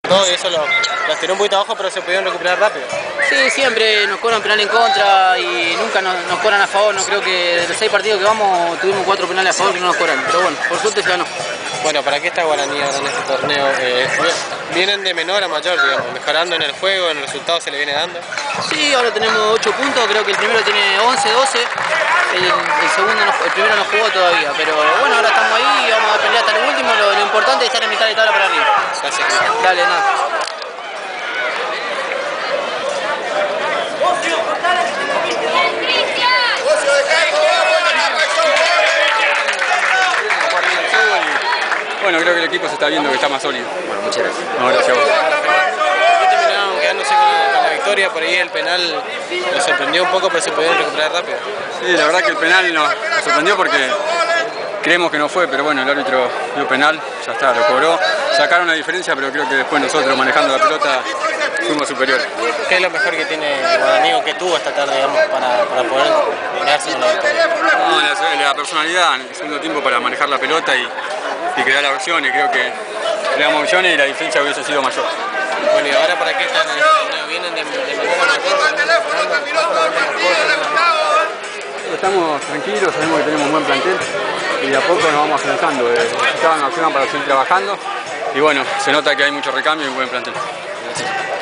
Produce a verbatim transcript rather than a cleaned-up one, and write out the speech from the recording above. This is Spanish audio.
Todo eso lo, las tiró un poquito abajo, pero se pudieron recuperar rápido. Sí, siempre nos cobran penal en contra y nunca nos, nos cobran a favor. No creo que de los seis partidos que vamos tuvimos cuatro penales a favor que no nos cobran. Pero bueno, por suerte se ganó. Bueno, ¿para qué está Guaraní ahora en este torneo? Eh, vienen de menor a mayor, digamos, mejorando en el juego, en el resultado se le viene dando. Sí, ahora tenemos ocho puntos, creo que el primero tiene once, doce. El, el segundo, no, el primero no jugó todavía, pero bueno, ahora estamos ahí y vamos a pelear hasta el último. Lo, lo importante es estar en mitad de tabla para arriba. Gracias. Dale, nada. Bueno, creo que el equipo se está viendo que está más sólido. Bueno, muchas gracias. No, gracias a vos. ¿Por qué terminaron quedándose con la, con la victoria? Por ahí el penal nos sorprendió un poco, pero se pudieron recuperar rápido. Sí, la verdad que el penal nos, nos sorprendió porque creemos que no fue, pero bueno, el árbitro dio penal, ya está, lo cobró. Sacaron la diferencia, pero creo que después nosotros manejando la pelota fuimos superiores. ¿Qué es lo mejor que tiene Guaraní o que tuvo esta tarde, digamos, para, para poder quedarse con la victoria? No, la, la personalidad en el segundo tiempo para manejar la pelota y, y crear la opción, y creo que creamos opciones y la diferencia hubiese sido mayor. Bueno, ¿y ahora para qué están en este torneo? ¿Vienen de, de manera Estamos tranquilos, sabemos que tenemos un buen plantel y de a poco nos vamos afianzando. Eh, estaban acción para seguir trabajando y bueno, se nota que hay mucho recambio y un buen plantel.